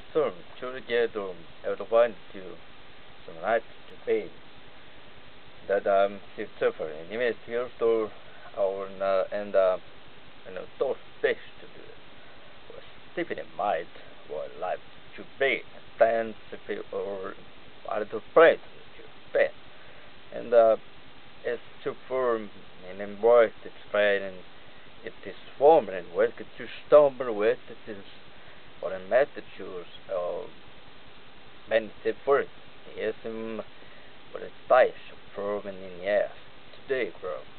storm together everyone to some night to pain that she suffer and image here to our and those fish to do was steeping in mind what life to be stands or a little pride to spend and it's to form and embrace its pride and it is formed and what could you stumble with it is what a method choose benefit for it. Yes, but it's dice proven in yes today, bro.